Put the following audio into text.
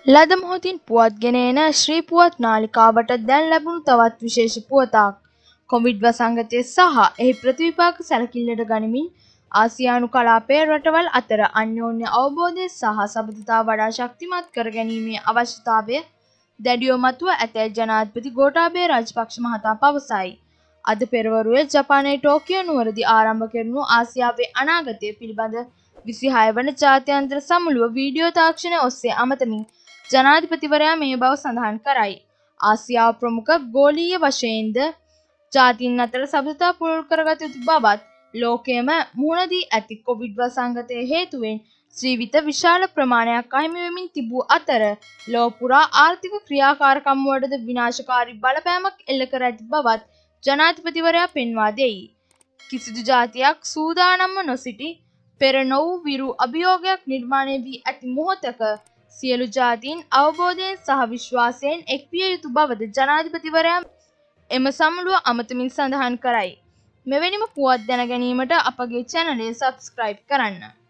ලද මොහොතින් පුවත් ගෙන එන ශ්‍රී පුවත් නාලිකාවට දැන් ලැබුණු තවත් විශේෂ පුවතක්. කොවිඩ් වසංගතය සහ එහි ප්‍රතිවිපාක සැලකිල්ලට ගනිමින් ආසියානු කලාපයේ රටවල් අතර අන්‍යෝන්‍ය අවබෝධය සහ සබඳතාව වඩා ශක්තිමත් කර ගැනීමේ අවශ්‍යතාවය දැඩිව මතුව ඇතැයි ජනාධිපති ගෝඨාභය රාජපක්ෂ මහතා පවසයි. අද පෙරවරුවේ ජපානයේ ටෝකියෝ නුවරදී ආරම්භ කෙරුණු ආසියාවේ අනාගතය පිළිබඳ 26 වන ජාත්‍යන්තර සමුළුව වීඩියෝ තාක්ෂණය ඔස්සේ අමතමින් ජනාධිපතිවරයා මේ බව සඳහන් කරයි. ආසියාව ප්‍රමුඛ ගෝලීය වශයෙන්ද ජාතීන් අතර සබඳතා පුළුල් කරගත යුතු බවත් ලෝකයේම මුහුණ දී ඇති කොවිඩ් වසංගතය හේතුවෙන් ජීවිත විශාල ප්‍රමාණයක් අහිමි වෙමින් තිබූ අතර ලොව පුරා ආර්ථික ක්‍රියාකාරකම් වලටද විනාශකාරී බලපෑමක් එල්ල කර ඇති බවත් ජනාධිපතිවරයා පෙන්වා දෙයි. කිසිදු ජාතියක් සූදානම්ව නොසිටි පෙර නොවූ විරු අභියෝගයක් නිර්මාණය වී ඇති මොහොතක සියලු ජාතීන් අවබෝධයෙන් සහ විශ්වාසයෙන් එක්විය යුතු බවද ජනාධිපතිවරයා එම සමුළුව අමතමින් සඳහන් කරයි. මෙවැනිම පුවත් දැන ගැනීමට අපගේ චැනලය සබ්ස්ක්‍රයිබ් කරන්න.